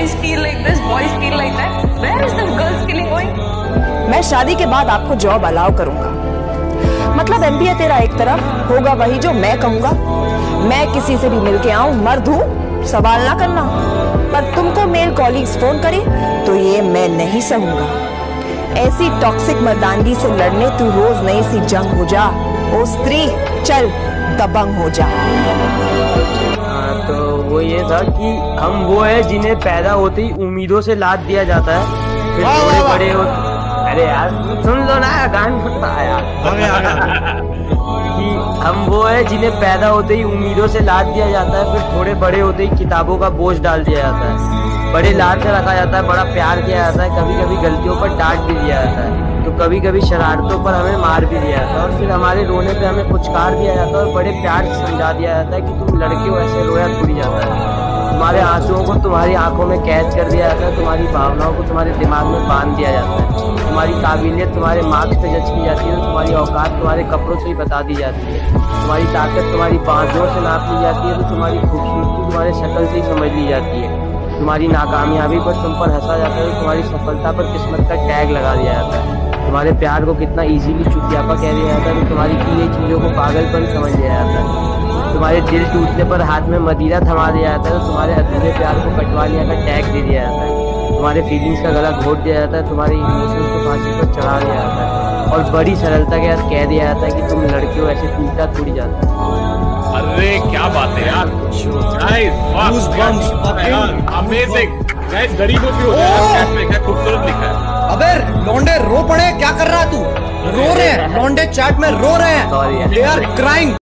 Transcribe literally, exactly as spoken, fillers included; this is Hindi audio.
boys feel like this, boys feel like that. Where is the girls killing going? मैं शादी के बाद आपको जॉब अलाउ करूंगा। मतलब एमबीए तेरा एक तरफ होगा वही जो मैं कहूंगा। मैं किसी से भी मिलके आऊं, मर्द हूं, सवाल ना करना। पर तुमको मेल कॉलीग्स फोन करे तो ये मैं नहीं सहूंगा। ऐसी टॉक्सिक मर्दानगी से लड़ने तू रोज नई सी जंग हो जा। ओ स्त्री चल दबंग हो जा। हाँ, तो वो ये था कि हम वो है जिन्हें पैदा होते ही उम्मीदों से लाद दिया जाता है, फिर थोड़े बड़े हो। अरे यार सुन लो ना गान यार कि हम वो है जिन्हें पैदा होते ही उम्मीदों से लाद दिया जाता है, फिर थोड़े बड़े होते ही किताबों का बोझ डाल दिया जाता है। बड़े लाड से रखा जाता है, बड़ा प्यार किया जाता है, कभी कभी गलतियों पर डांट भी दिया जाता है, तो कभी कभी शरारतों पर हमें मार भी दिया जाता है, और फिर हमारे रोने पे हमें पुचकार दिया जाता है और बड़े प्यार से समझा दिया जाता है कि तुम लड़के हो, ऐसे रोया थोड़ी जाता है। तुम्हारे आंसुओं को तुम्हारी आंखों में कैद कर दिया जाता है, तुम्हारी भावनाओं को तुम्हारे दिमाग में बांध दिया जाता है, तुम्हारी काबिलियत तुम्हारे मार्क्स पे जज की जाती है, तो तुम्हारी औकात तुम्हारे कपड़ों से ही बता दी जाती है, तुम्हारी ताकत तुम्हारी बाजुओं से नाप ली जाती है, तो तुम्हारी खूबसूरती तुम्हारे शक्ल से ही समझ ली जाती है, तुम्हारी नाकामयाबी पर तुम पर हंसा जाता है, तो तुम्हारी सफलता पर किस्मत का टैग लगा दिया जाता है, तुम्हारे प्यार को कितना इजीली चुतियापा कह दिया जाता है, तो तुम्हारी की गई चीज़ों को पागलपन समझ लिया जाता है, तुम्हारे दिल टूटने पर हाथ में मदिरा थमा दिया जाता है, तो तुम्हारे अधूरे प्यार को कटवा लिया का टैग दे दिया जाता है, तुम्हारे फीलिंग्स का गला घोट दिया जाता है, तुम्हारे इमोशंस को फांसी पर चढ़ा दिया जाता है, और बड़ी सरलता के साथ कह दिया जाता है कि तुम लड़के हो, ऐसे टूटा थोड़ी जाता है। अरे क्या बात है यार, अमेजिंग गाइस। गरीबों की होता है, क्या खूबसूरत लिखा है। अबे लौंडे रो पड़े, क्या कर रहा है तू? रो रहे हैं लौंडे, चैट में रो रहे हैं, दे आर क्राइंग।